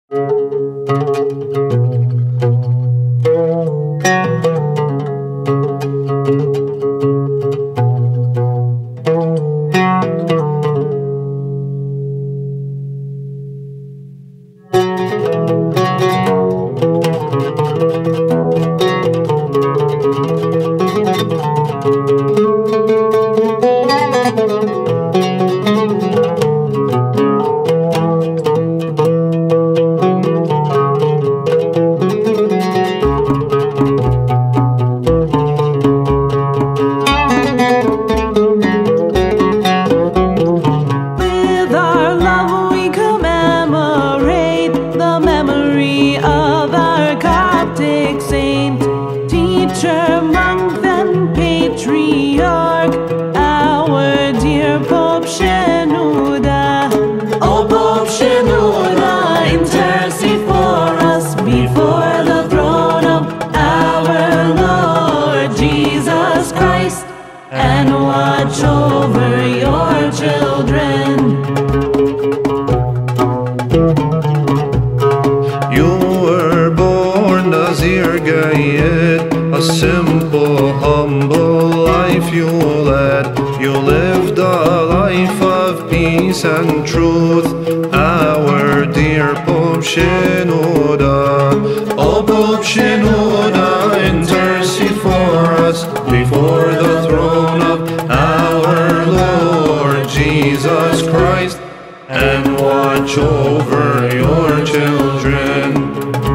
And truth, our dear Pope Shenouda. O Pope Shenouda, intercede for us before the throne of our Lord Jesus Christ, and watch over your children.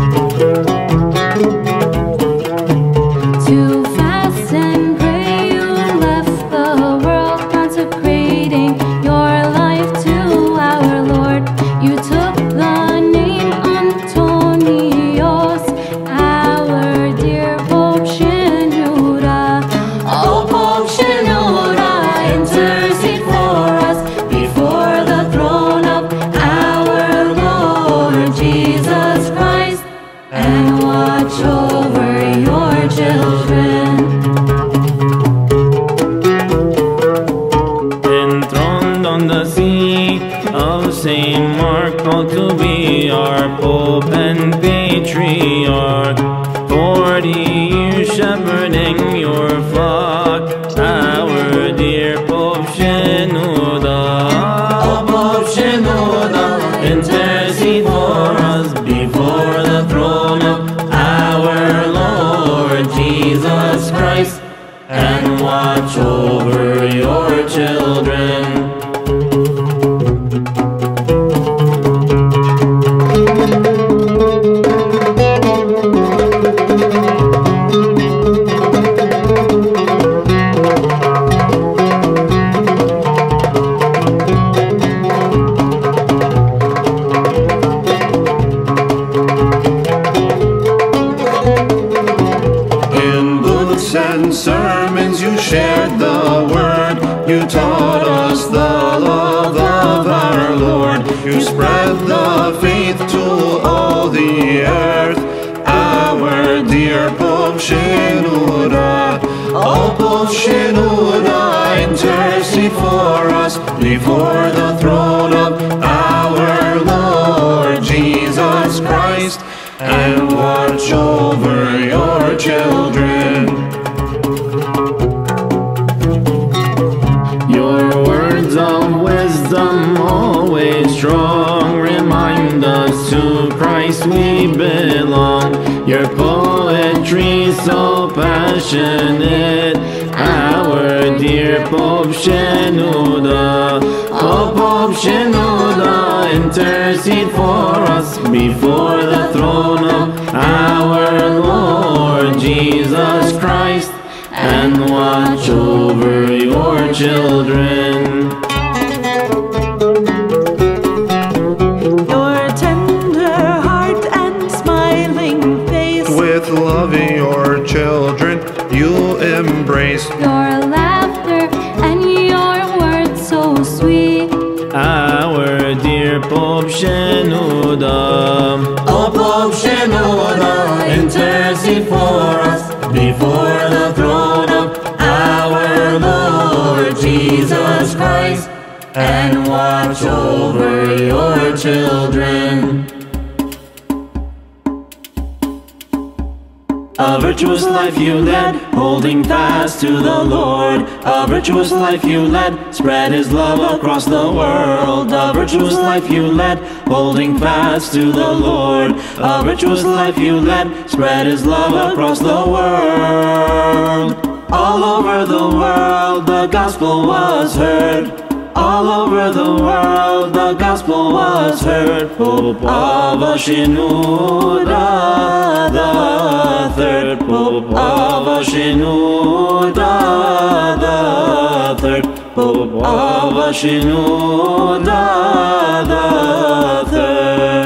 To be our Pope and Patriarch, 40 years shepherding your flock, our dear Pope Shenouda. O Pope Shenouda, intercede for us before the throne of our Lord Jesus Christ, and watch over your children. And sermons you shared the word, you taught us the love of our Lord, you spread the faith to all the earth, our dear Pope Shenouda. O Pope Shenouda, intercede for us before the throne of our Lord Jesus Christ, and watch over your children. Of wisdom always strong, remind us to Christ we belong. Your poetry so passionate, our dear Pope Shenouda. O Pope Shenouda, intercede for us before the throne of our Lord Jesus Christ, and watch over your children. Your tender heart and smiling face, with love your children you embrace. Your laughter and your words so sweet, our dear Pope Shenouda. O Pope Shenouda, intercede for us before the throne of our Lord Jesus Christ, and watch over your children. A virtuous life you led, holding fast to the Lord. A virtuous life you led, spread His love across the world. A virtuous life you led, holding fast to the Lord. A virtuous life you led, spread His love across the world. All over the world the gospel was heard. All over the world the gospel was heard. Pope of Shenouda the third. Pope of Shenouda the third. Pope of Shenouda the third.